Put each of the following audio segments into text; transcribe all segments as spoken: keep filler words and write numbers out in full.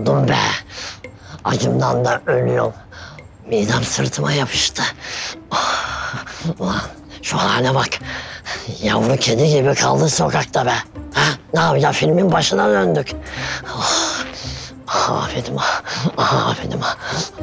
Dondum be. Acımdan da ölüyorum. Midem sırtıma yapıştı. Oh, ulan şu hale bak. Yavru kedi gibi kaldı sokakta be. Ha? Ne yapacağız? Filmin başına döndük. Oh, ah afedim ah. Ah afedim ah.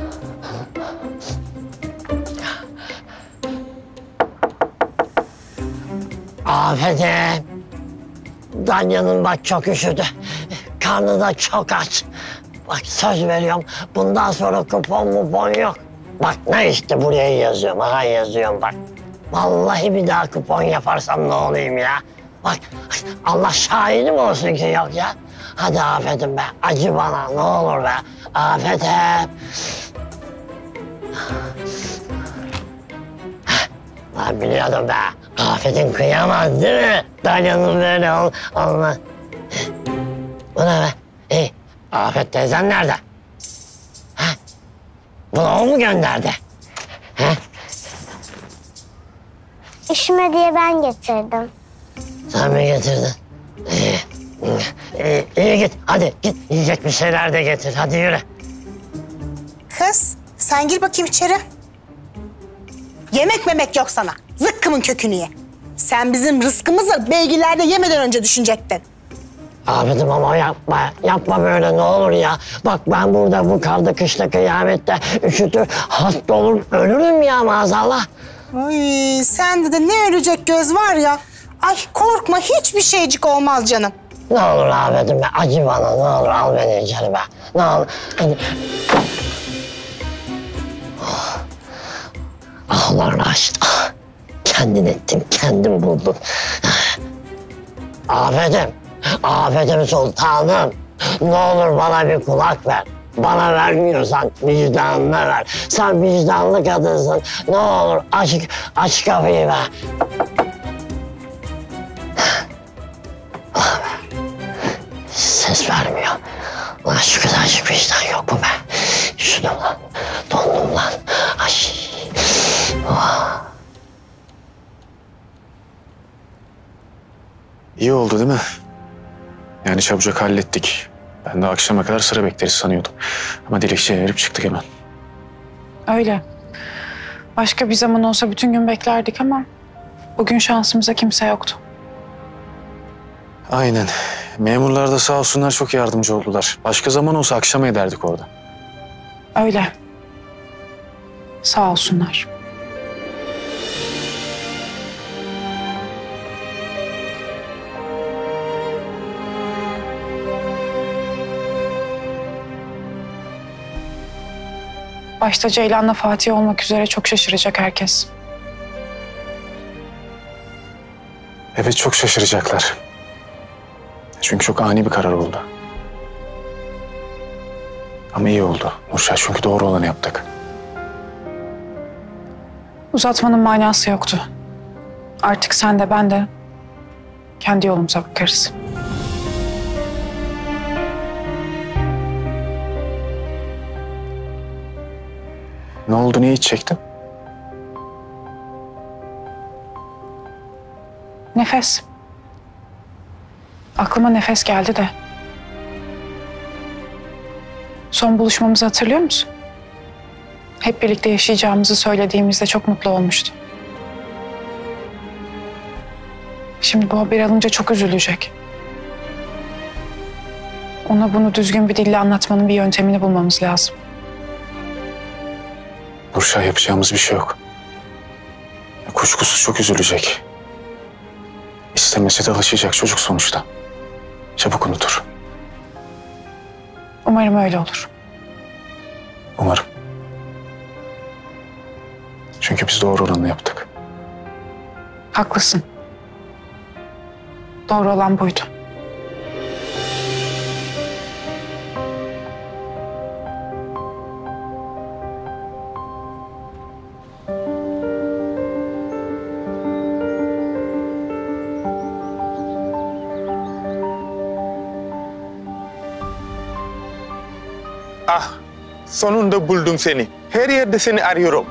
Afedim. Danya'nın bak çok üşüdü. Karnı da çok aç. Bak söz veriyorum bundan sonra kupon mupon yok. Bak ne işte buraya yazıyorum. Aha yazıyorum bak. Vallahi bir daha kupon yaparsam ne olayım ya. Bak Allah şahidim olsun ki yok ya. Hadi afetim be acı bana ne olur be. Afetim. Ben biliyordum be. Afetin kıyamaz değil mi? Danya'nın böyle ol olmaz. Bu ne be? İyi. Afet teyzen nerede? Ha? Bunu o mu gönderdi? Ha? Üşüme diye ben getirdim. Sen mi getirdin? İyi. İyi, iyi git. Hadi git. Yiyecek bir şeyler de getir. Hadi yürü. Kız sen gir bakayım içeri. Yemek memek yok sana. Zıkkımın kökünü ye. Sen bizim rızkımızı beygirlerde yemeden önce düşünecektin. Afetim ama yapma. Yapma böyle ne olur ya. Bak ben burada bu karda kışta kıyamette üşütür, hasta olur, ölürüm ya maazallah. Ay sende de ne ölecek göz var ya. Ay korkma hiçbir şeycik olmaz canım. Ne olur afetim be acı bana ne olur al beni içeri be. Ne olur. Hadi. Oh. Ah ulan Raşit ah. Kendin ettin kendin buldun. Afetim. Afetim sultanım. Ne olur bana bir kulak ver. Bana vermiyorsan vicdanına ver. Sen vicdanlı kadınsın. Ne olur aç, aç kapıyı be. Ah be. Ses vermiyor. Lan şu kadarcık vicdan yok mu be? Şunu lan. Dondum lan. Ay. Oh. İyi oldu değil mi? Yani çabucak hallettik. Ben de akşama kadar sıra bekleriz sanıyordum. Ama dilekçeye verip çıktık hemen. Öyle. Başka bir zaman olsa bütün gün beklerdik ama bugün şansımıza kimse yoktu. Aynen. Memurlar da sağ olsunlar çok yardımcı oldular. Başka zaman olsa akşama ederdik orada. Öyle. Sağ olsunlar. Başta Ceylan'la Fatih olmak üzere çok şaşıracak herkes. Evet çok şaşıracaklar. Çünkü çok ani bir karar oldu. Ama iyi oldu Nurşah çünkü doğru olanı yaptık. Uzatmanın manası yoktu. Artık sen de ben de kendi yolumuza bakarız. Ne oldu, niye hiç çektin? Nefes. Aklıma nefes geldi de. Son buluşmamızı hatırlıyor musun? Hep birlikte yaşayacağımızı söylediğimizde çok mutlu olmuştu. Şimdi bu haberi alınca çok üzülecek. Ona bunu düzgün bir dille anlatmanın bir yöntemini bulmamız lazım. Nurşah yapacağımız bir şey yok. Kuşkusuz çok üzülecek. İstemese de alışacak çocuk sonuçta. Çabuk unutur. Umarım öyle olur. Umarım. Çünkü biz doğru olanı yaptık. Haklısın. Doğru olan buydu. Ah, sonunda buldum seni. Her yerde seni arıyorum.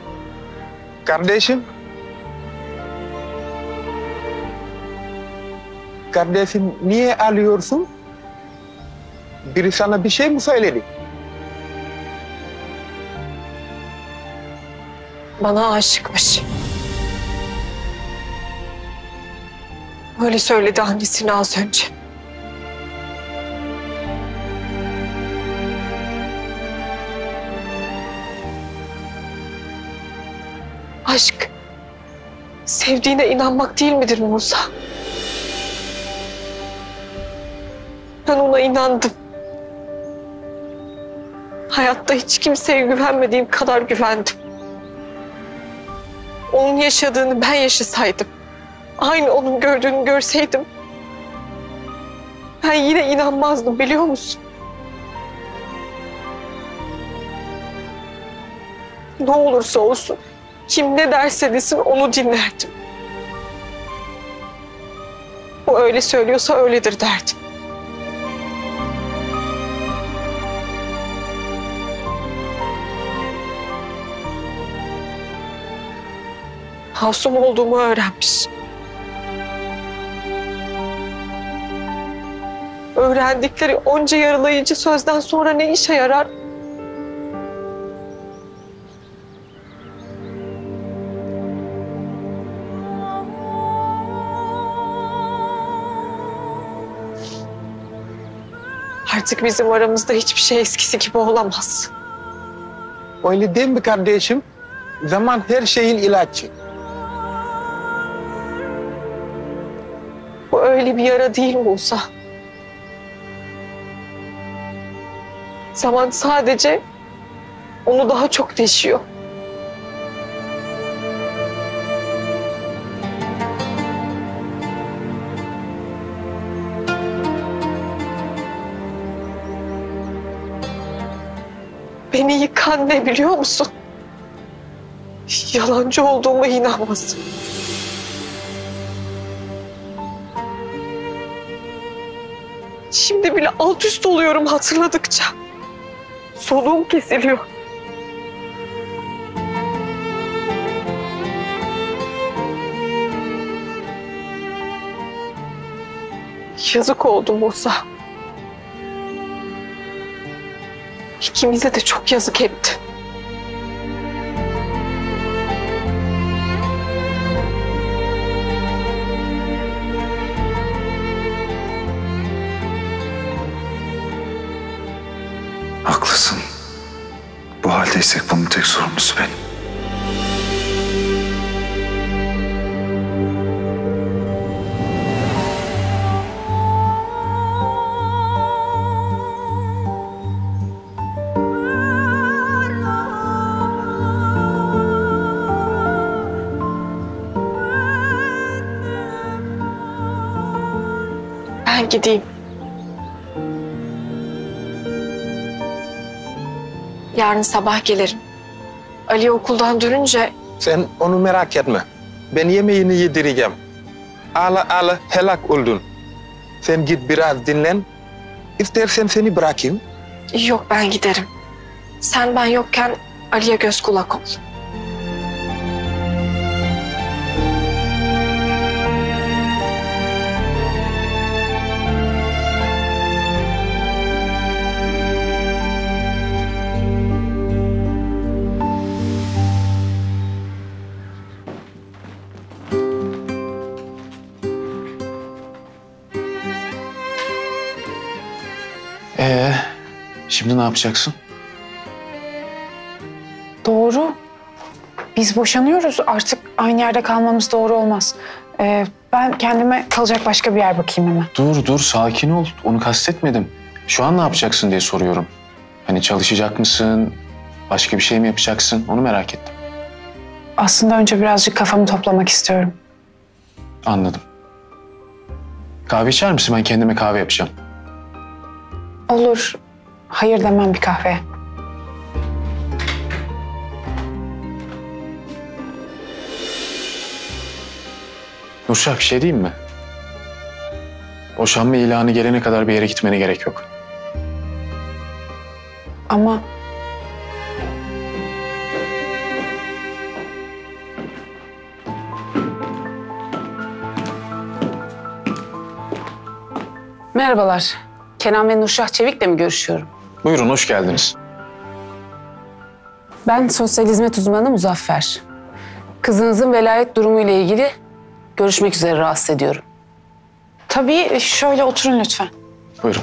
Kardeşim. Kardeşim niye ağlıyorsun? Biri sana bir şey mi söyledi? Bana aşıkmış. Öyle söyledi annesine az önce. Aşk, sevdiğine inanmak değil midir Musa? Ben ona inandım. Hayatta hiç kimseye güvenmediğim kadar güvendim. Onun yaşadığını ben yaşasaydım, aynı onun gördüğünü görseydim, ben yine inanmazdım, biliyor musun? Ne olursa olsun, kim ne derse desin onu dinlerdim. O öyle söylüyorsa öyledir derdim. Masum olduğumu öğrenmiş. Öğrendikleri onca yaralayıcı sözden sonra ne işe yarar? Artık bizim aramızda hiçbir şey eskisi gibi olamaz. Öyle değil mi kardeşim? Zaman her şeyin ilacı. Bu öyle bir yara değil Musa. Zaman sadece onu daha çok deşiyor. Beni yıkan ne biliyor musun? Yalancı olduğuma inanması. Şimdi bile alt üst oluyorum hatırladıkça. Soluğum kesiliyor. Yazık oldu Musa. İkimize de çok yazık etti. Haklısın. Bu haldeysek bunun tek sorumlusu benim. Ben gideyim. Yarın sabah gelirim. Ali okuldan dönünce... Sen onu merak etme. Ben yemeğini yedireceğim. Ağla ağla helak oldun. Sen git biraz dinlen. İstersen seni bırakayım. Yok, ben giderim. Sen ben yokken Ali'ye göz kulak ol. Ee, şimdi ne yapacaksın? Doğru. Biz boşanıyoruz. Artık aynı yerde kalmamız doğru olmaz. Ee, ben kendime kalacak başka bir yer bakayım hemen. Dur dur sakin ol. Onu kastetmedim. Şu an ne yapacaksın diye soruyorum. Hani çalışacak mısın? Başka bir şey mi yapacaksın? Onu merak ettim. Aslında önce birazcık kafamı toplamak istiyorum. Anladım. Kahve içer misin? Ben kendime kahve yapacağım. Olur. Hayır demem bir kahveye. Nurşah, bir şey diyeyim mi? Boşanma ilanı gelene kadar bir yere gitmene gerek yok. Ama... Merhabalar. Kenan ve Nurşah Çevik'le mi görüşüyorum? Buyurun, hoş geldiniz. Ben sosyal hizmet uzmanı Muzaffer. Kızınızın velayet durumu ile ilgili görüşmek üzere rahatsız ediyorum. Tabii, şöyle oturun lütfen. Buyurun.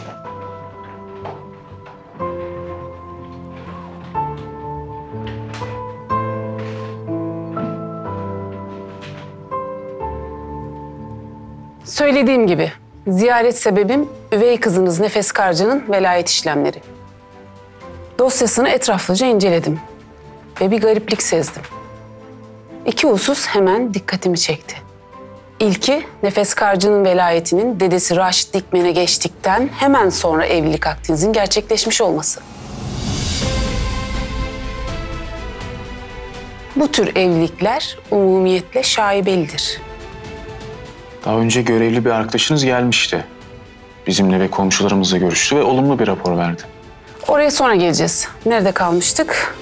Söylediğim gibi, ziyaret sebebim üvey kızınız Nefes Karca'nın velayet işlemleri. Dosyasını etraflıca inceledim ve bir gariplik sezdim. İki husus hemen dikkatimi çekti. İlki, Nefes Karca'nın velayetinin dedesi Raşit Dikmen'e geçtikten hemen sonra evlilik akdinizin gerçekleşmiş olması. Bu tür evlilikler umumiyetle şaibelidir. Daha önce görevli bir arkadaşınız gelmişti. Bizimle ve komşularımızla görüştü ve olumlu bir rapor verdi. Oraya sonra geleceğiz. Nerede kalmıştık?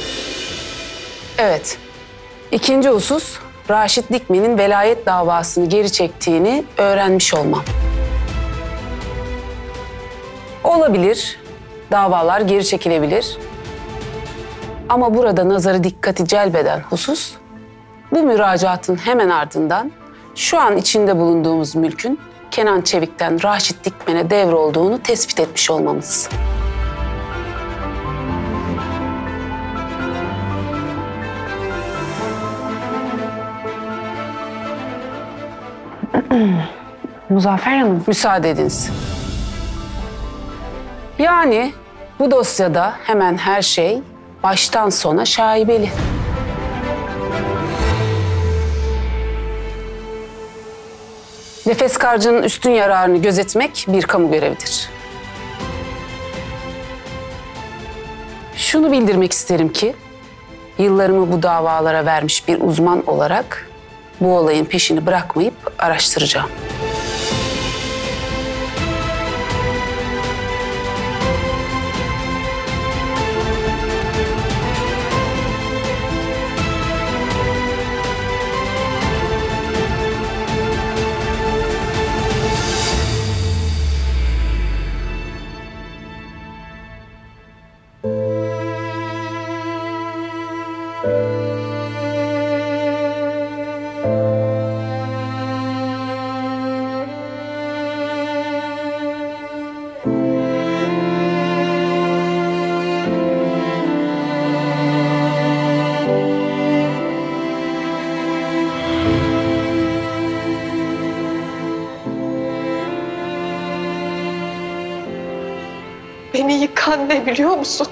Evet. İkinci husus, Raşit Dikmen'in velayet davasını geri çektiğini öğrenmiş olmam. Olabilir, davalar geri çekilebilir. Ama burada nazarı dikkati celbeden husus, bu müracaatın hemen ardından şu an içinde bulunduğumuz mülkün Kenan Çevik'ten Raşit Dikmen'e devrolduğunu tespit etmiş olmamız. Muzaffer Hanım. Müsaade ediniz. Yani bu dosyada hemen her şey baştan sona şaibeli. Nefes Karca'nın üstün yararını gözetmek bir kamu görevidir. Şunu bildirmek isterim ki, yıllarımı bu davalara vermiş bir uzman olarak bu olayın peşini bırakmayıp araştıracağım. Beni yıkan ne biliyor musun?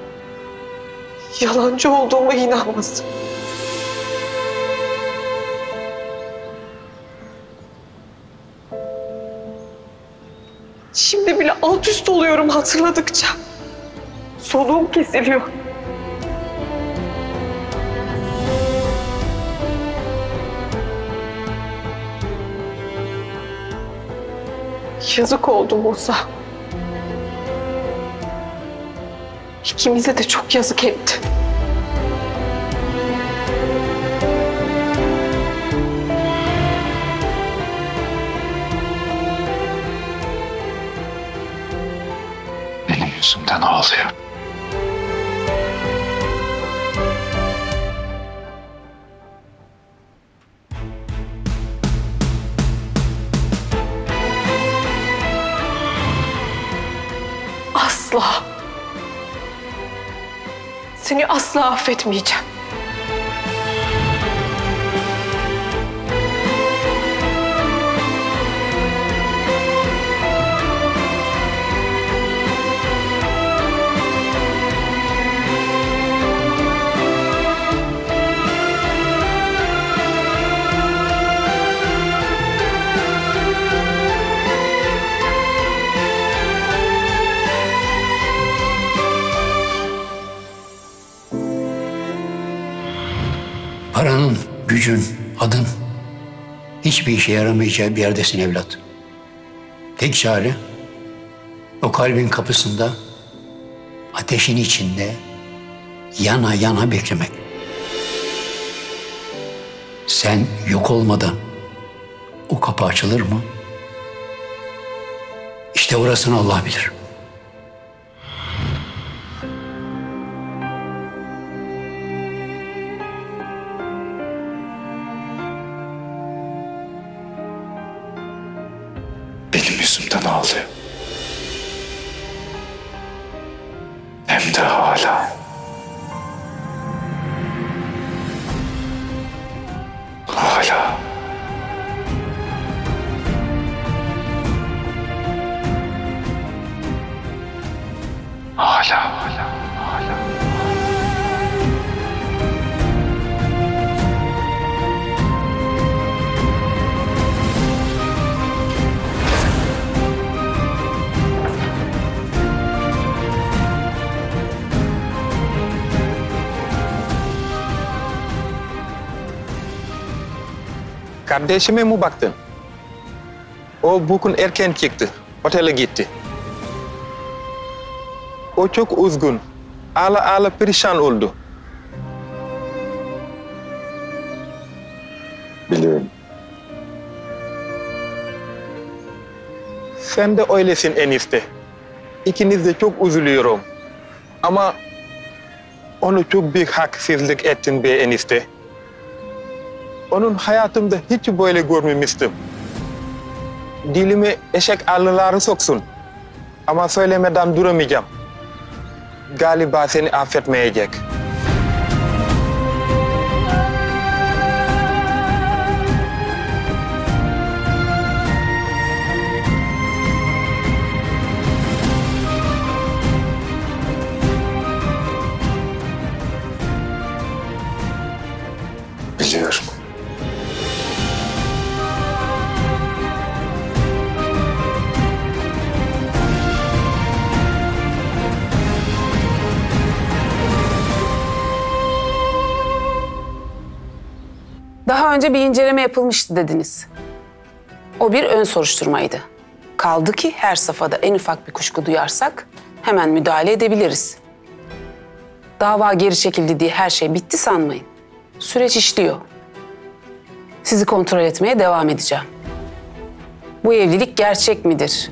Yalancı olduğuma inanması. Şimdi bile alt üst oluyorum hatırladıkça. Soluğum kesiliyor. Yazık oldu Musa. İkimize de çok yazık etti. Benim yüzümden ağlıyor. Asla. Seni asla affetmeyeceğim. Paranın, gücün, adın hiçbir işe yaramayacağı bir yerdesin evlat. Tek çare o kalbin kapısında, ateşin içinde yana yana beklemek. Sen yok olmadan o kapı açılır mı? İşte orasını Allah bilir. Benim yüzümden ağlıyor. Hem de hala. Hala. Hala, hala, hala. Kardeşime mi baktın? O bugün erken çıktı. Otele gitti. O çok üzgün. Ağla ağla perişan oldu. Biliyorum. Sen de öylesin enişte. İkiniz de çok üzülüyorum. Ama onu çok büyük haksızlık ettin be enişte. Onun hayatımda hiç böyle görmemiştim. Dilime eşek arıları soksun. Ama söylemeden duramayacağım. Galiba seni affetmeyecek. Biliyorum. Daha önce bir inceleme yapılmıştı dediniz. O bir ön soruşturmaydı. Kaldı ki her safhada en ufak bir kuşku duyarsak hemen müdahale edebiliriz. Dava geri çekildi diye her şey bitti sanmayın. Süreç işliyor. Sizi kontrol etmeye devam edeceğim. Bu evlilik gerçek midir?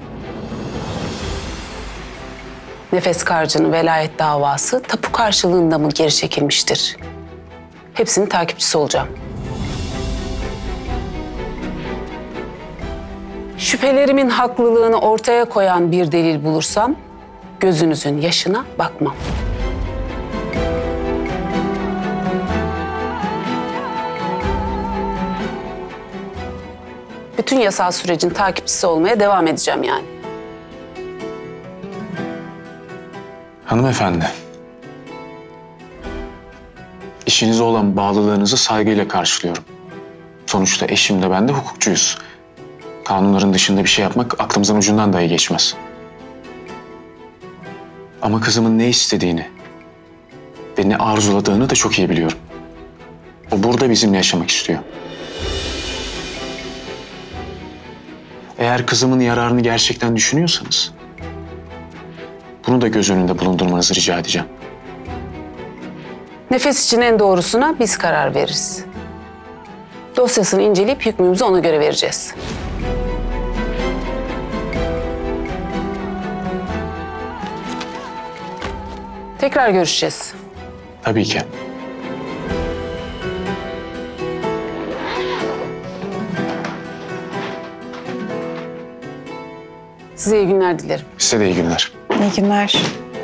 Nefes Karcı'nın velayet davası tapu karşılığında mı geri çekilmiştir? Hepsinin takipçisi olacağım. Şüphelerimin haklılığını ortaya koyan bir delil bulursam gözünüzün yaşına bakmam. Bütün yasal sürecin takipçisi olmaya devam edeceğim yani. Hanımefendi, işinize olan bağlılığınızı saygıyla karşılıyorum. Sonuçta eşim de ben de hukukçuyuz. Kanunların dışında bir şey yapmak aklımızın ucundan dahi geçmez. Ama kızımın ne istediğini ve ne arzuladığını da çok iyi biliyorum. O burada bizimle yaşamak istiyor. Eğer kızımın yararını gerçekten düşünüyorsanız, bunu da göz önünde bulundurmanızı rica edeceğim. Nefes için en doğrusuna biz karar veririz. Dosyasını inceleyip hükmümüzü ona göre vereceğiz. Tekrar görüşeceğiz. Tabii ki. Size iyi günler dilerim. Size de iyi günler. İyi günler.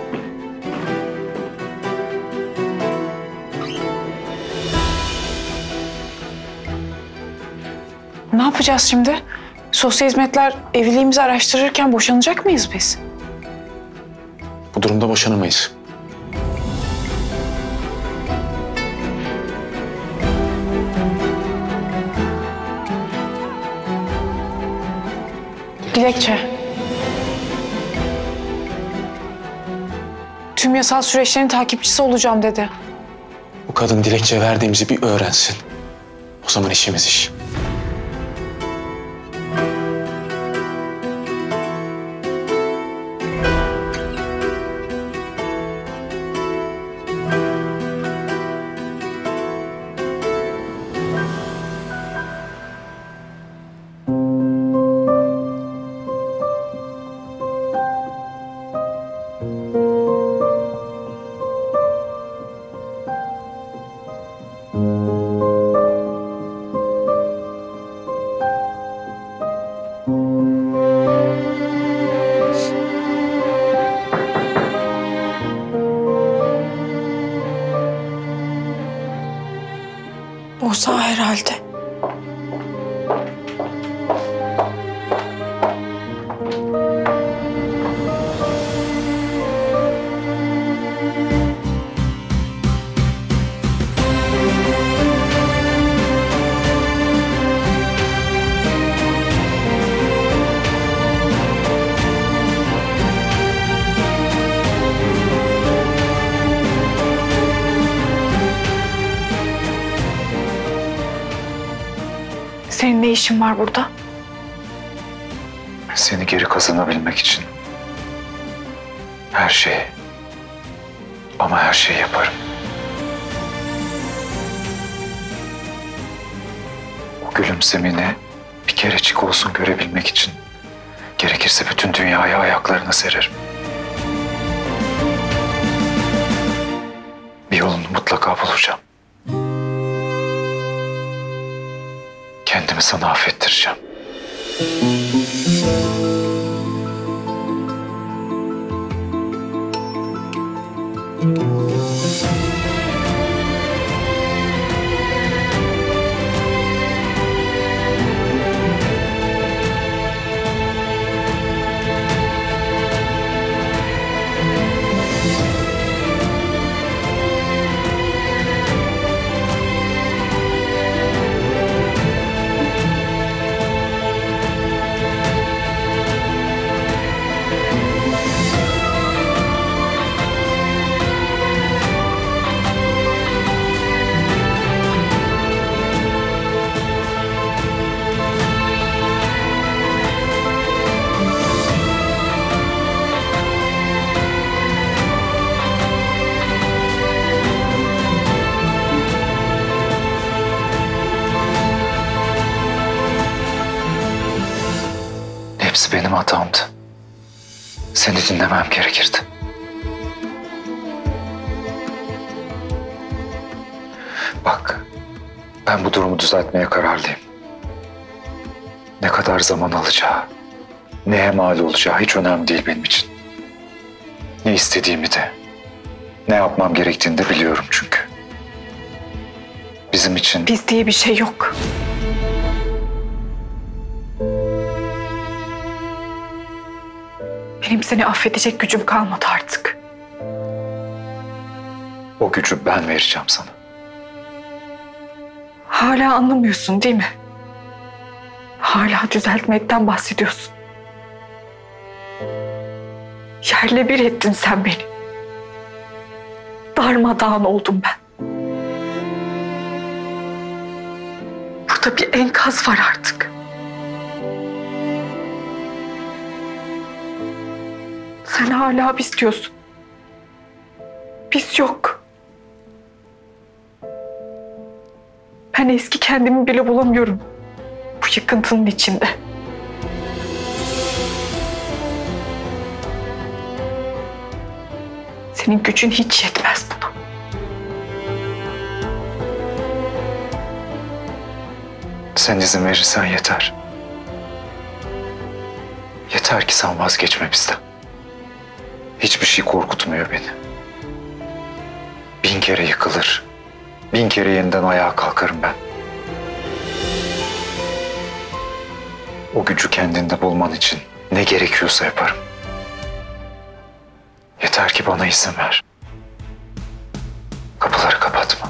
Ne yapacağız şimdi? Sosyal hizmetler evliliğimizi araştırırken boşanacak mıyız biz? Bu durumda boşanamayız. Dilekçe. Tüm yasal süreçlerin takipçisi olacağım dedi. Bu kadın dilekçe verdiğimizi bir öğrensin. O zaman işimiz iş. Senin ne işin var burada? Seni geri kazanabilmek için her şeyi, ama her şeyi yaparım. O gülümsemeni bir kerecik olsun görebilmek için gerekirse bütün dünyayı ayaklarına sererim. Bir yolunu mutlaka bulacağım. Kendimi sana affettireceğim. Hepsi benim hatamdı. Seni dinlemem gerekirdi. Bak, ben bu durumu düzeltmeye kararlıyım. Ne kadar zaman alacağı, neye mal olacağı hiç önemli değil benim için. Ne istediğimi de, ne yapmam gerektiğini de biliyorum çünkü. Bizim için... Biz diye bir şey yok. Benim seni affedecek gücüm kalmadı artık. O gücü ben vereceğim sana. Hala anlamıyorsun değil mi? Hala düzeltmekten bahsediyorsun. Yerle bir ettin sen beni. Darmadağın oldum ben. Burada bir enkaz var artık. Sen hala biz diyorsun. Biz yok. Ben eski kendimi bile bulamıyorum bu yıkıntının içinde. Senin gücün hiç yetmez buna. Sen izin verirsen yeter. Yeter ki sen vazgeçme bizden. Hiçbir şey korkutmuyor beni. Bin kere yıkılır, bin kere yeniden ayağa kalkarım ben. O gücü kendinde bulman için ne gerekiyorsa yaparım. Yeter ki bana izin ver. Kapıları kapatma.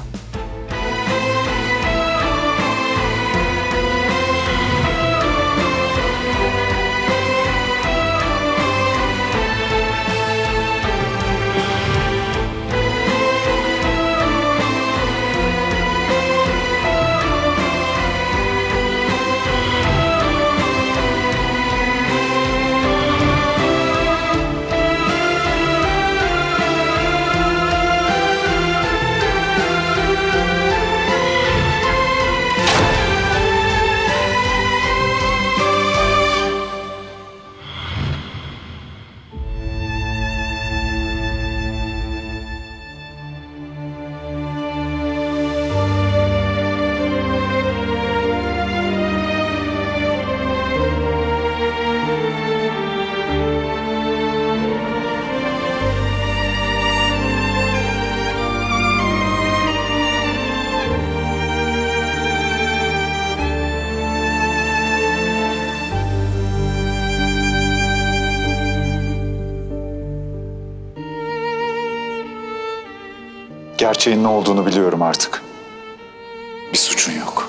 Gerçeğin ne olduğunu biliyorum artık. Bir suçun yok.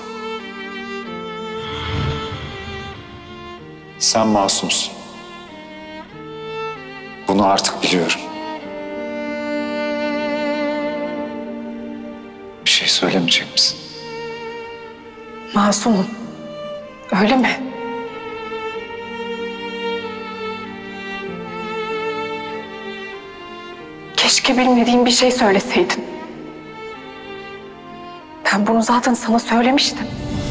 Sen masumsun. Bunu artık biliyorum. Bir şey söylemeyecek misin? Masumum. Öyle mi? Keşke bilmediğim bir şey söyleseydin. Ben bunu zaten sana söylemiştim.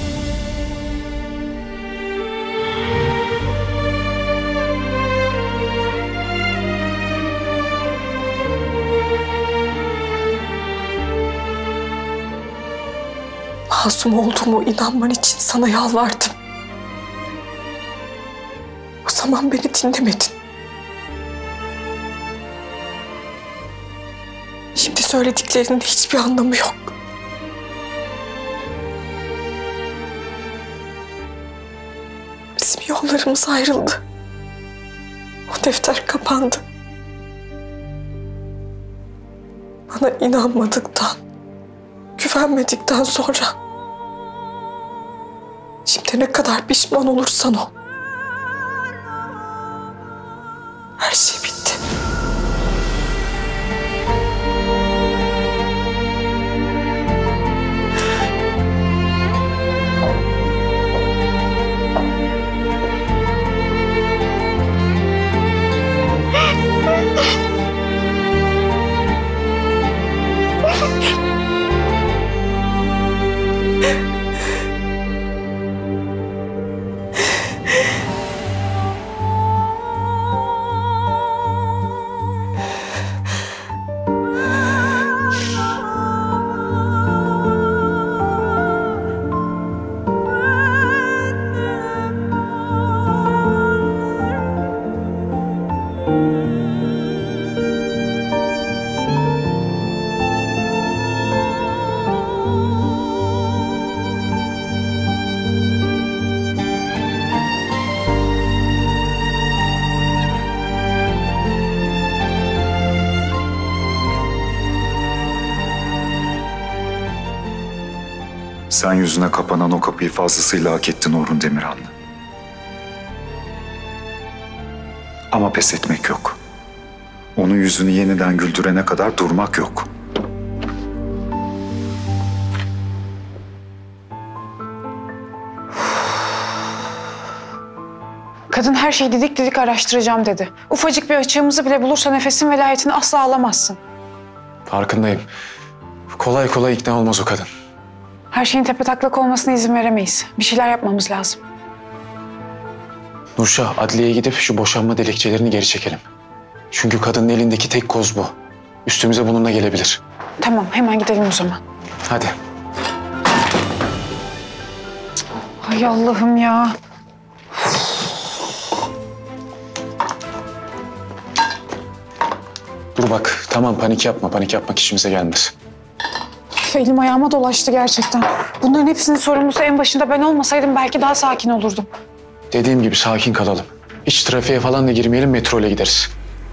Masum olduğumu inanman için sana yalvardım. O zaman beni dinlemedin. Şimdi söylediklerinin hiçbir anlamı yok. Bizim yollarımız ayrıldı. O defter kapandı. Bana inanmadıktan, güvenmedikten sonra şimdi ne kadar pişman olursan ol. Her şey bitti. Sen yüzüne kapanan o kapıyı fazlasıyla hak ettin Orhun Demirhanlı. Ama pes etmek yok. Onun yüzünü yeniden güldürene kadar durmak yok. Kadın her şeyi didik didik araştıracağım dedi. Ufacık bir açığımızı bile bulursa nefesin velayetini asla alamazsın. Farkındayım. Kolay kolay ikna olmaz o kadın. Her şeyin tepetaklak olmasına izin veremeyiz. Bir şeyler yapmamız lazım. Nurşah, adliyeye gidip şu boşanma dilekçelerini geri çekelim. Çünkü kadının elindeki tek koz bu. Üstümüze bununla gelebilir. Tamam, hemen gidelim o zaman. Hadi. Ay Allah'ım ya. Dur bak, tamam panik yapma. Panik yapmak işimize gelmez. Elim ayağıma dolaştı gerçekten. Bunların hepsinin sorumlusu en başında ben olmasaydım belki daha sakin olurdum. Dediğim gibi sakin kalalım. Hiç trafiğe falan da girmeyelim, metro ile gideriz.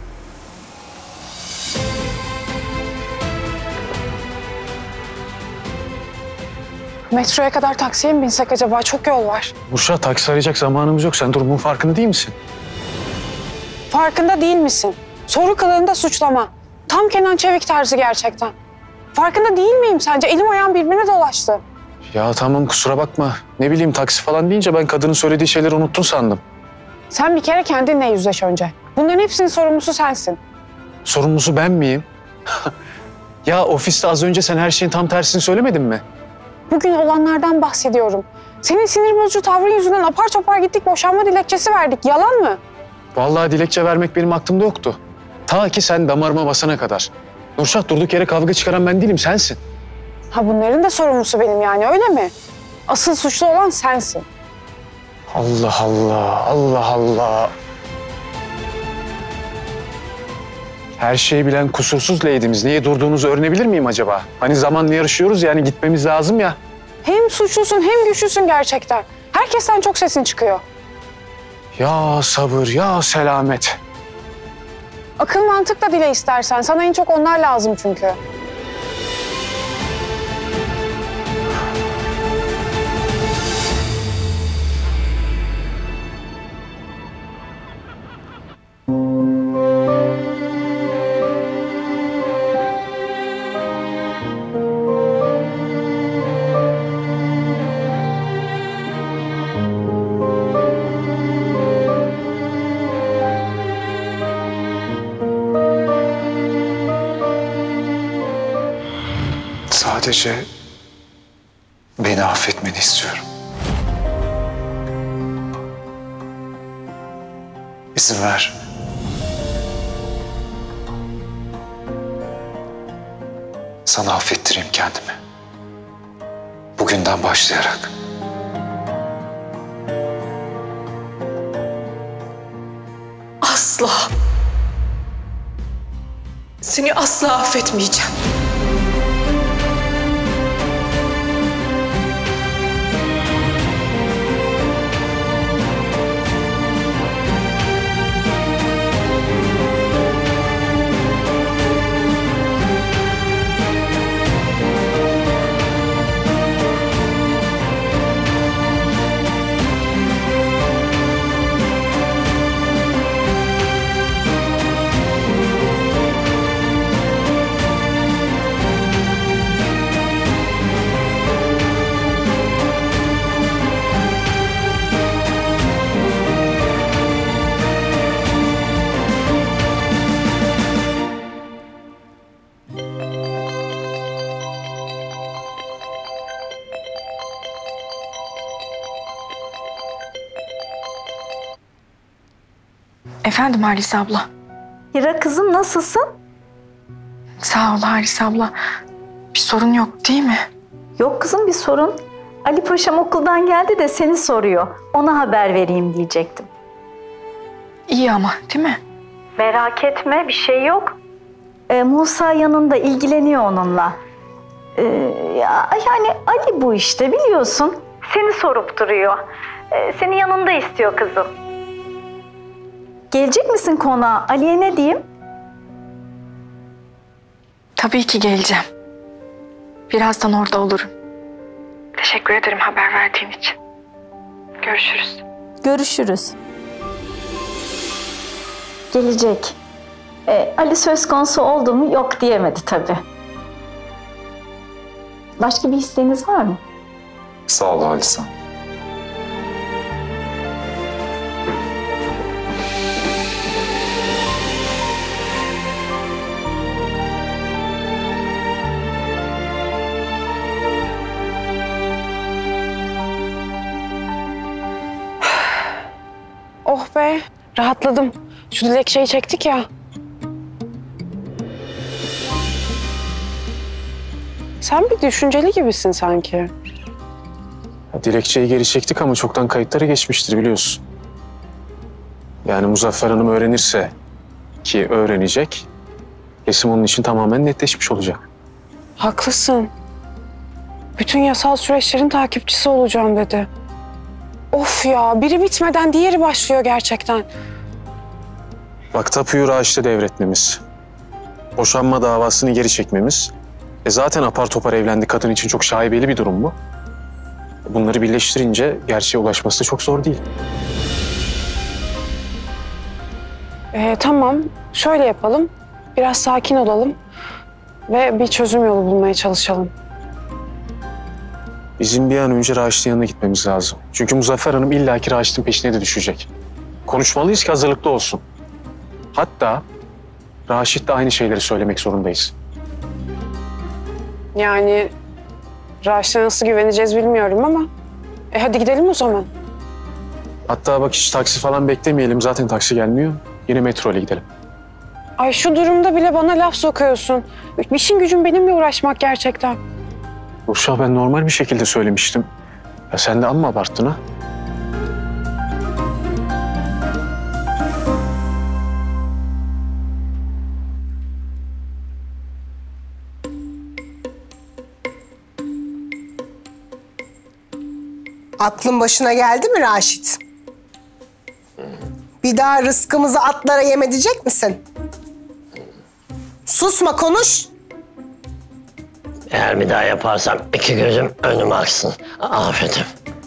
Metroya kadar taksiye mi binsek acaba? Çok yol var. Nurşah, taksi arayacak zamanımız yok. Sen durumun farkında değil misin? Farkında değil misin? Soru kılığında suçlama. Tam Kenan Çevik tarzı gerçekten. Farkında değil miyim sence? Elim ayağım birbirine dolaştı. Ya tamam, kusura bakma. Ne bileyim, taksi falan deyince ben kadının söylediği şeyleri unuttun sandım. Sen bir kere kendinle yüzleş önce. Bunların hepsinin sorumlusu sensin. Sorumlusu ben miyim? Ya ofiste az önce sen her şeyin tam tersini söylemedin mi? Bugün olanlardan bahsediyorum. Senin sinir bozucu tavrın yüzünden apar topar gittik, boşanma dilekçesi verdik. Yalan mı? Vallahi dilekçe vermek benim aklımda yoktu. Ta ki sen damarıma basana kadar. Nurşah, durduk yere kavga çıkaran ben değilim, sensin. Ha, bunların da sorumlusu benim yani, öyle mi? Asıl suçlu olan sensin. Allah Allah, Allah Allah. Her şeyi bilen kusursuz lady'miz niye durduğunuzu öğrenebilir miyim acaba? Hani zamanla yarışıyoruz, yani gitmemiz lazım ya. Hem suçlusun hem güçlüsün gerçekten. Herkesten çok sesin çıkıyor. Ya sabır, ya selamet. Akıl mantıkla dile istersen. Sana en çok onlar lazım çünkü. Sadece beni affetmeni istiyorum. İzin ver. Sana affettireyim kendimi. Bugünden başlayarak. Asla. Seni asla affetmeyeceğim. Efendim Halis abla. Hira kızım nasılsın? Sağ ol Halis abla. Bir sorun yok değil mi? Yok kızım bir sorun. Ali Paşam okuldan geldi de seni soruyor. Ona haber vereyim diyecektim. İyi ama değil mi? Merak etme bir şey yok. Ee, Musa yanında ilgileniyor onunla. Ee, ya, yani Ali bu işte biliyorsun. Seni sorup duruyor. Ee, seni yanında istiyor kızım. Gelecek misin konağa? Ali'ye ne diyeyim? Tabii ki geleceğim. Birazdan orada olurum. Teşekkür ederim haber verdiğin için. Görüşürüz. Görüşürüz. Gelecek. Ee, Ali söz konusu oldu mu yok diyemedi tabii. Başka bir isteğiniz var mı? Sağ ol Halisa. Oh be, rahatladım. Şu dilekçeyi çektik ya. Sen bir düşünceli gibisin sanki. Ya, dilekçeyi geri çektik ama çoktan kayıtlara geçmiştir biliyorsun. Yani Muzaffer Hanım öğrenirse ki öğrenecek, kesim onun için tamamen netleşmiş olacak. Haklısın. Bütün yasal süreçlerin takipçisi olacağım dedi. Of ya, biri bitmeden diğeri başlıyor gerçekten. Bak tapuyu Raşit'e devretmemiz, boşanma davasını geri çekmemiz, e zaten apar topar evlendi kadın için çok şaibeli bir durum bu. Bunları birleştirince gerçeğe ulaşması da çok zor değil. Ee, tamam, şöyle yapalım. Biraz sakin olalım ve bir çözüm yolu bulmaya çalışalım. Bizim bir an önce Raşit'in yanına gitmemiz lazım. Çünkü Muzaffer Hanım illaki Raşit'in peşine de düşecek. Konuşmalıyız ki hazırlıklı olsun. Hatta Raşit'le aynı şeyleri söylemek zorundayız. Yani Raşit'e nasıl güveneceğiz bilmiyorum ama... E hadi gidelim o zaman. Hatta bak hiç taksi falan beklemeyelim. Zaten taksi gelmiyor. Yine metro ile gidelim. Ay şu durumda bile bana laf sokuyorsun. İşin gücün benimle uğraşmak gerçekten. Uşa ben normal bir şekilde söylemiştim. Ya sen de amma abarttın ha. Aklın başına geldi mi Raşit? Bir daha rızkımızı atlara yem edecek misin? Susma, konuş. Eğer bir daha yaparsam iki gözüm önüme aksın. Afetim.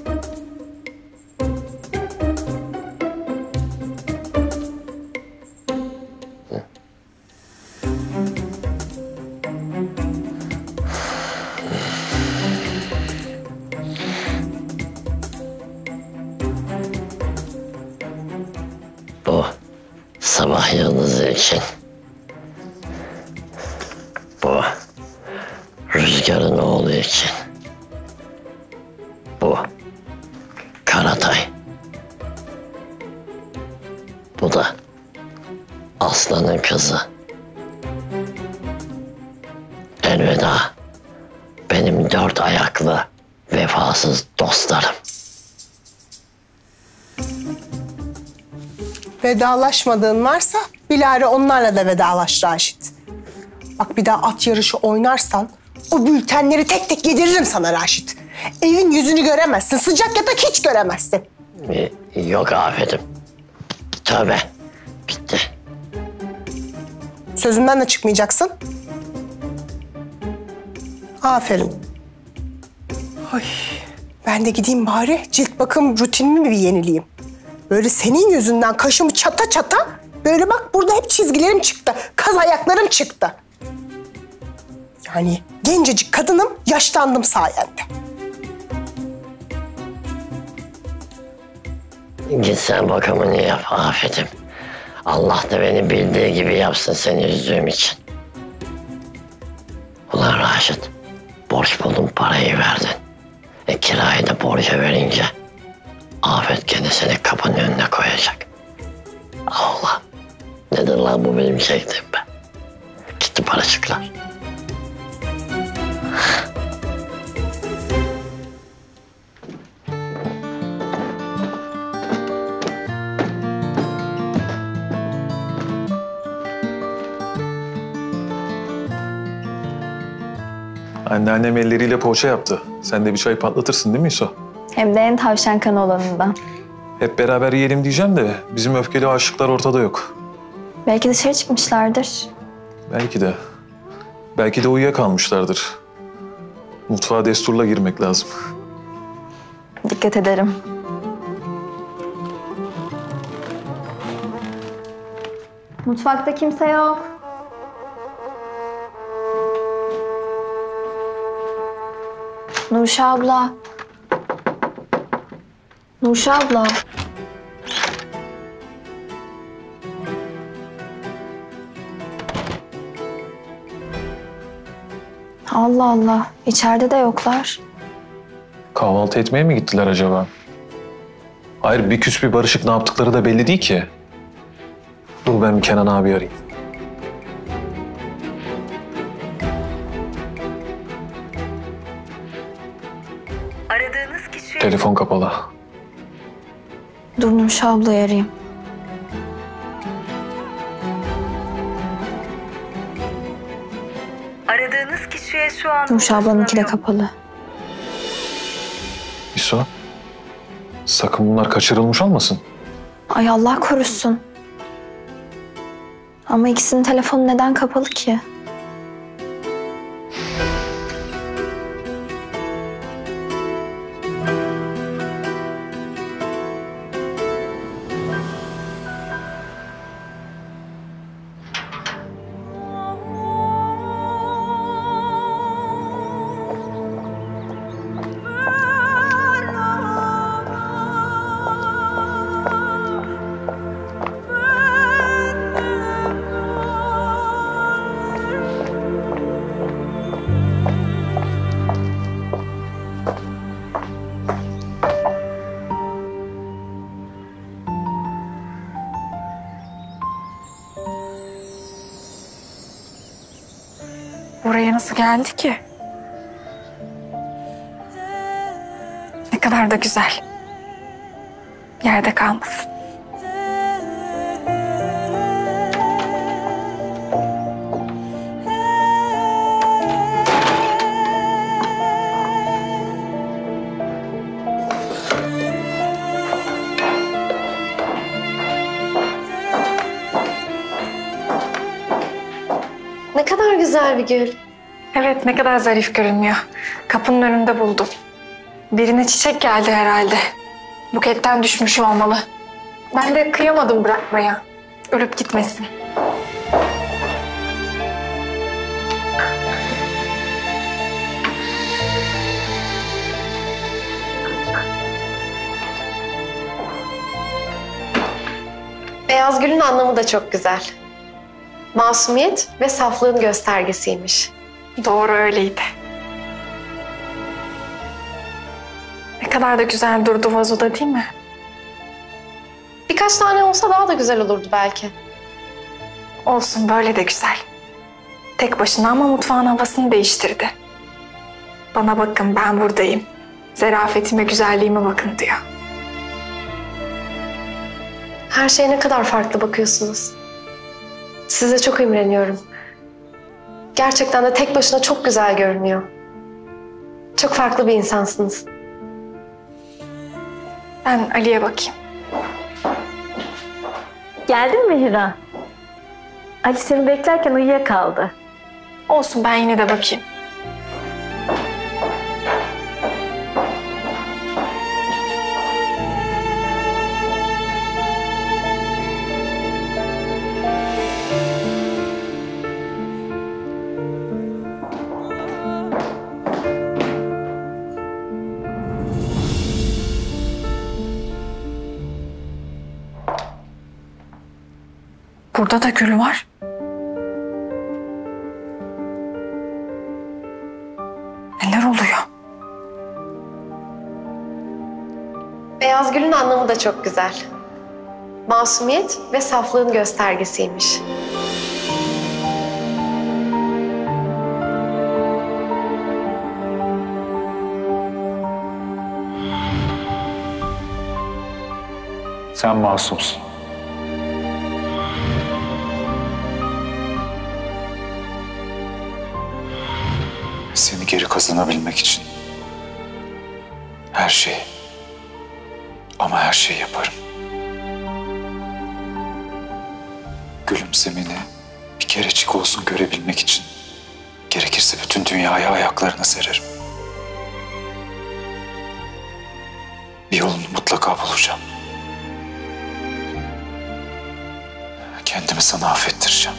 Bu sabah yıldızı için. Bu rüzgarın o için. Bu Karatay. Bu da Aslan'ın kızı. Elveda benim dört ayaklı vefasız dostlarım. Vedalaşmadığın varsa bilahare onlarla da vedalaş Raşit. Bak bir daha at yarışı oynarsan o bültenleri tek tek yediririm sana Raşit. Evin yüzünü göremezsin, sıcak yatak hiç göremezsin. Ee, yok afetim. Tövbe. Bitti. Sözümden de çıkmayacaksın. Aferin. Ay, ben de gideyim bari cilt bakım rutinimi bir yenileyim. Böyle senin yüzünden kaşımı çata çata, böyle bak burada hep çizgilerim çıktı, kaz ayaklarım çıktı. Yani gencecik kadınım, yaşlandım sayende. Git sen bakımını yap afetim. Allah da beni bildiği gibi yapsın seni üzdüğüm için. Ulan Raşit, borç buldum parayı verdin. E kirayı da borca verince afet gene seni kapının önüne koyacak. Allah, nedir lan bu benim çektiğim be? Gitti paracıklar. Anneannem elleriyle poğaça yaptı. Sen de bir çay patlatırsın değil mi İso? Hem de en tavşan kanı olanından. Hep beraber yiyelim diyeceğim de bizim öfkeli aşıklar ortada yok. Belki dışarı çıkmışlardır. Belki de. Belki de uyuyakalmışlardır. Mutfağa desturla girmek lazım. Dikkat ederim. Mutfakta kimse yok. Nurşah abla. Nurşah abla. Allah Allah. İçeride de yoklar. Kahvaltı etmeye mi gittiler acaba? Hayır, bir küs bir barışık ne yaptıkları da belli değil ki. Dur ben bir Kenan abi arayayım. Aradığınız kişi... Telefon kapalı. Dur Nurşah ablayı arayayım. Aradığınız kişiye şu an... Nurşah ablanınki de kapalı. İso, sakın bunlar kaçırılmış olmasın. Ay Allah korusun. Ama ikisinin telefonu neden kapalı ki? Buraya nasıl geldi ki? Ne kadar da güzel. Yerde kalmasın. Ne kadar güzel bir gül. Evet, ne kadar zarif görünüyor. Kapının önünde buldum. Birine çiçek geldi herhalde. Buketten düşmüş olmalı. Ben de kıyamadım bırakmaya. Ölüp gitmesin. Beyaz gülün anlamı da çok güzel. Masumiyet ve saflığın göstergesiymiş. Doğru öyleydi. kadar da güzel durdu vazoda değil mi? Birkaç tane olsa daha da güzel olurdu belki. Olsun, böyle de güzel. Tek başına ama mutfağın havasını değiştirdi. Bana bakın, ben buradayım. Zarafetime, güzelliğime bakın diyor. Her şeye ne kadar farklı bakıyorsunuz. Size çok imreniyorum. Gerçekten de tek başına çok güzel görünüyor. Çok farklı bir insansınız. Ben Ali'ye bakayım. Geldin mi Hira? Ali seni beklerken uyuyakaldı. Olsun, ben yine de bakayım. Burada da gül var. Neler oluyor? Beyaz gülün anlamı da çok güzel. Masumiyet ve saflığın göstergesiymiş. Sen masumsun. Seni geri kazanabilmek için her şeyi, ama her şeyi yaparım. Gülümsemeni bir kerecik olsun görebilmek için gerekirse bütün dünyayı ayaklarına sererim. Bir yolunu mutlaka bulacağım. Kendimi sana affettireceğim.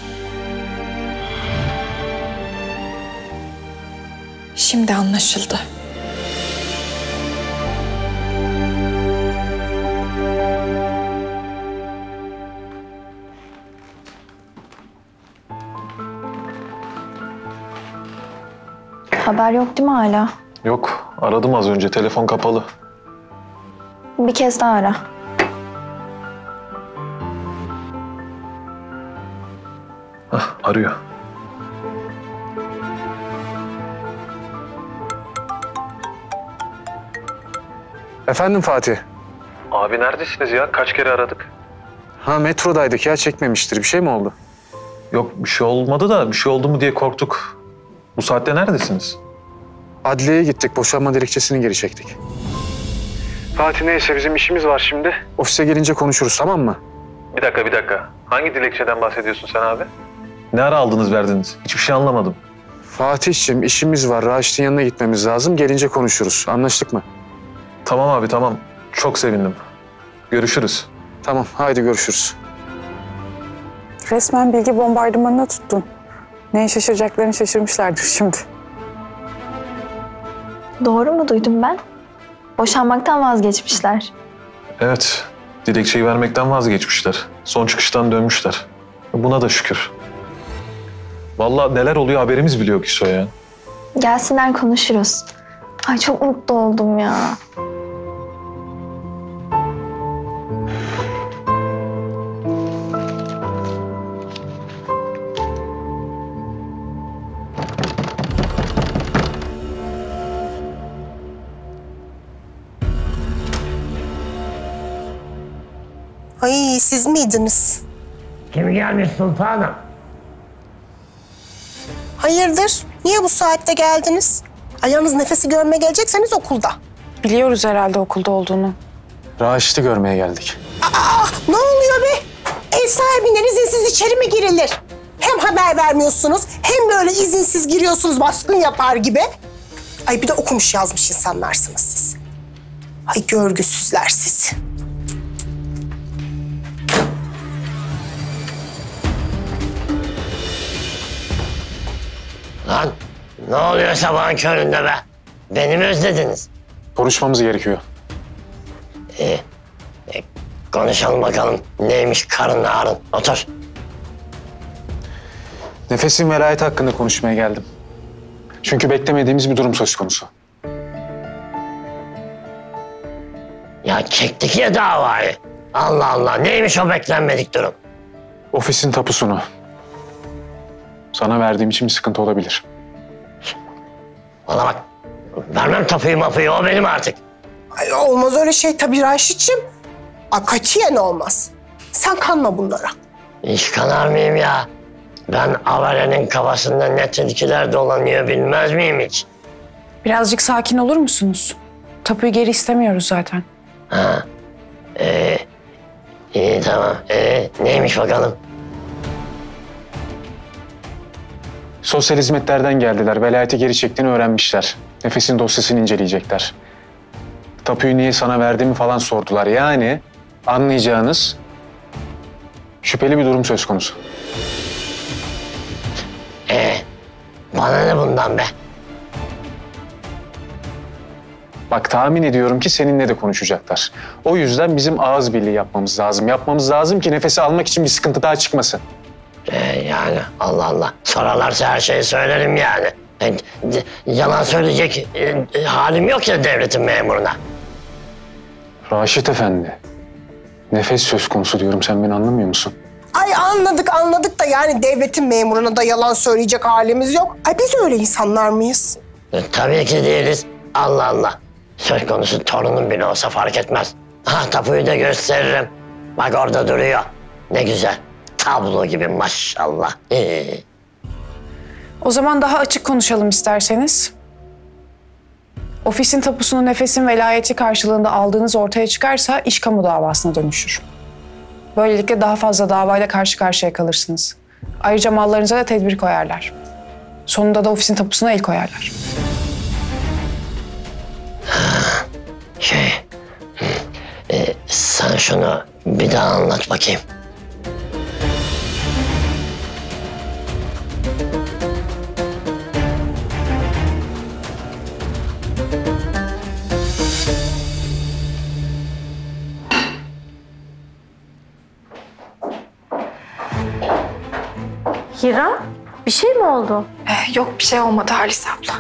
Şimdi anlaşıldı. Haber yok değil mi hala? Yok, aradım az önce. Telefon kapalı. Bir kez daha ara. Hah, arıyor. Efendim Fatih? Abi neredesiniz ya? Kaç kere aradık? Ha metrodaydık ya, çekmemiştir. Bir şey mi oldu? Yok bir şey olmadı da bir şey oldu mu diye korktuk. Bu saatte neredesiniz? Adliyeye gittik. Boşanma dilekçesini geri çektik. Fatih neyse bizim işimiz var şimdi. Ofise gelince konuşuruz, tamam mı? Bir dakika bir dakika. Hangi dilekçeden bahsediyorsun sen abi? Ne ara aldınız verdiniz? Hiçbir şey anlamadım. Fatih'ciğim işimiz var. Raşit'in yanına gitmemiz lazım. Gelince konuşuruz. Anlaştık mı? Tamam abi tamam. Çok sevindim. Görüşürüz. Tamam haydi görüşürüz. Resmen bilgi bombardımanına tuttun. Neye şaşıracaklarını şaşırmışlardır şimdi. Doğru mu duydum ben? Boşanmaktan vazgeçmişler. Evet. Dilekçeyi vermekten vazgeçmişler. Son çıkıştan dönmüşler. Buna da şükür. Vallahi neler oluyor haberimiz bile yok İso ya. Gelsinler konuşuruz. Ay çok mutlu oldum ya. Ay siz miydiniz? Kim gelmiş sultanım? Hayırdır? Niye bu saatte geldiniz? Ay yalnız Nefes'i görmeye gelecekseniz okulda. Biliyoruz herhalde okulda olduğunu. Raşit'i görmeye geldik. Aa, ne oluyor be? Ev sahibinden izinsiz içeri mi girilir? Hem haber vermiyorsunuz, hem böyle izinsiz giriyorsunuz baskın yapar gibi. Ay bir de okumuş yazmış insanlarsınız siz. Ay görgüsüzler siz. Lan ne oluyor sabahın köründe be? Beni mi özlediniz? Konuşmamız gerekiyor. İyi. E, konuşalım bakalım. Neymiş karın ağrın? Otur. Nefes'in velayeti hakkında konuşmaya geldim. Çünkü beklemediğimiz bir durum söz konusu. Ya çektik ya davayı. Allah Allah, neymiş o beklenmedik durum? Ofisin tapusunu sana verdiğim için bir sıkıntı olabilir. Bana bak, vermem tapuyu mapuyu, o benim artık. Ay, olmaz öyle şey tabii Raşit'ciğim. Ay, katiyen olmaz. Sen kanma bunlara. Hiç kanar mıyım ya? Ben Avare'nin kafasında ne tilkiler dolanıyor bilmez miyim hiç? Birazcık sakin olur musunuz? Tapuyu geri istemiyoruz zaten. Ha, ee, iyi tamam. Ee, neymiş bakalım? Sosyal hizmetlerden geldiler. Velayeti geri çektiğini öğrenmişler. Nefes'in dosyasını inceleyecekler. Tapuyu niye sana verdiğimi falan sordular. Yani anlayacağınız şüpheli bir durum söz konusu. Ee, bana ne bundan be? Bak tahmin ediyorum ki seninle de konuşacaklar. O yüzden bizim ağız birliği yapmamız lazım. Yapmamız lazım ki Nefes'i almak için bir sıkıntı daha çıkmasın. Ee, yani Allah Allah. Sorarlarsa her şeyi söylerim yani. E, yalan söyleyecek e, halim yok ya devletin memuruna. Raşit Efendi, Nefes söz konusu diyorum. Sen beni anlamıyor musun? Ay anladık anladık da yani devletin memuruna da yalan söyleyecek halimiz yok. Ay biz öyle insanlar mıyız? E, tabii ki değiliz. Allah Allah. Söz konusu torunum bile olsa fark etmez. Ha, tapuyu da gösteririm. Bak orada duruyor. Ne güzel. Tablo gibi maşallah. Ee. O zaman daha açık konuşalım isterseniz. Ofisin tapusunu Nefes'in velayeti karşılığında aldığınız ortaya çıkarsa iş kamu davasına dönüşür. Böylelikle daha fazla davayla karşı karşıya kalırsınız. Ayrıca mallarınıza da tedbir koyarlar. Sonunda da ofisin tapusuna el koyarlar. Şey, e, sen şunu bir daha anlat bakayım. Hira, bir şey mi oldu? Ee, yok bir şey olmadı Halis abla.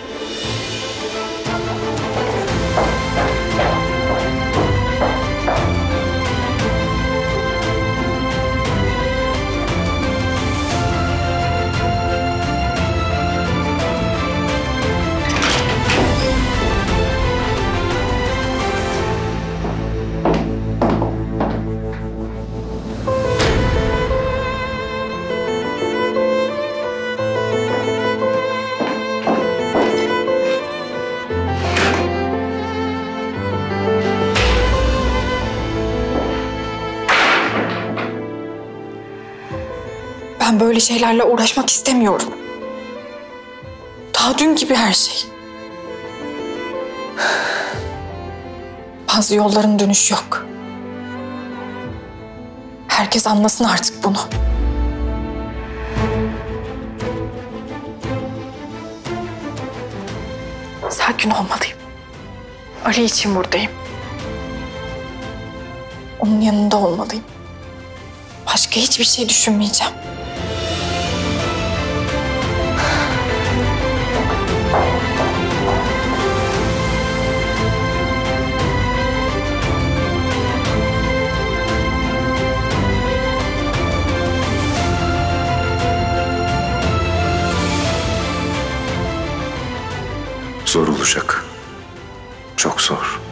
Ben böyle şeylerle uğraşmak istemiyorum. Daha dün gibi her şey. Bazı yolların dönüşü yok. Herkes anlasın artık bunu. Sakin olmalıyım. Ali için buradayım. Onun yanında olmalıyım. Başka hiçbir şey düşünmeyeceğim. Zor olacak. Çok zor.